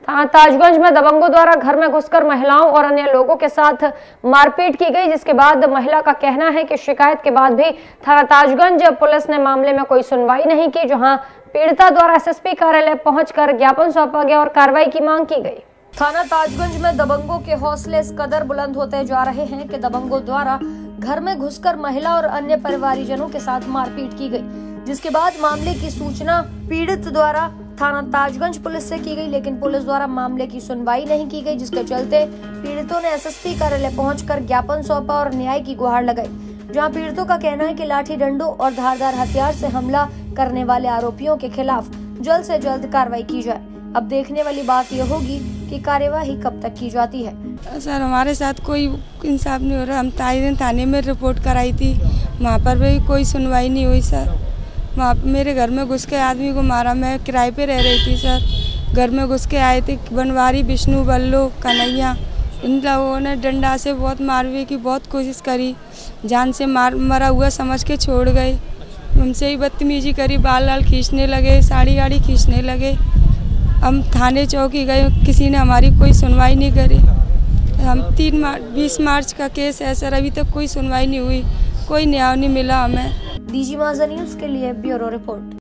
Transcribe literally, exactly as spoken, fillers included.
थाना ताजगंज में दबंगों द्वारा घर में घुसकर महिलाओं और अन्य लोगों के साथ मारपीट की गई, जिसके बाद महिला का कहना है कि शिकायत के बाद भी थाना ताजगंज पुलिस ने मामले में कोई सुनवाई नहीं की। जहां पीड़िता द्वारा एसएसपी कार्यालय पहुंचकर ज्ञापन सौंपा गया और कार्रवाई की मांग की गई। थाना ताजगंज में दबंगों के हौसले इस कदर बुलंद होते जा रहे हैं कि दबंगों द्वारा घर में घुसकर महिला और अन्य परिवारजनों के साथ मारपीट की गई, जिसके बाद मामले की सूचना पीड़ित द्वारा थाना ताजगंज पुलिस से की गई, लेकिन पुलिस द्वारा मामले की सुनवाई नहीं की गई, जिसके चलते पीड़ितों ने एसएसपी कार्यालय पहुंचकर ज्ञापन सौंपा और न्याय की गुहार लगाई। जहां पीड़ितों का कहना है कि लाठी डंडों और धारदार हथियार से हमला करने वाले आरोपियों के खिलाफ जल्द से जल्द कार्रवाई की जाए। अब देखने वाली बात यह होगी कि कार्यवाही कब तक की जाती है। सर, हमारे साथ कोई इंसाफ नहीं हो रहा। हम ताजगंज थाने में रिपोर्ट कराई थी, वहाँ पर भी कोई सुनवाई नहीं हुई सर। वहाँ मेरे घर में घुस के आदमी को मारा। मैं किराए पे रह रही थी सर। घर में घुस के आए थे बनवारी, विष्णु, बल्लो, कन्हैया। इन लोगों ने डंडा से बहुत मारने की बहुत कोशिश करी, जान से मार मरा हुआ समझ के छोड़ गए। हमसे ही बदतमीजी करी, बाल लाल खींचने लगे, साड़ी गाड़ी खींचने लगे। हम थाने चौकी गए, किसी ने हमारी कोई सुनवाई नहीं करी। हम तीन मार्च बीस मार्च का केस है सर, अभी तक कोई सुनवाई नहीं हुई, कोई न्याय नहीं मिला हमें। डीजी माज़ा न्यूज़ के लिए ब्यूरो रिपोर्ट।